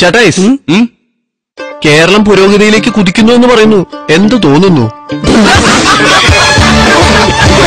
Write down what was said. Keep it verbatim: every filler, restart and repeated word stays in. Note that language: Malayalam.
ചേട്ടായിസ് കേരളം പുരോഗതിയിലേക്ക് കുതിക്കുന്നു എന്ന് പറയുന്നു. എന്ത് തോന്നുന്നു?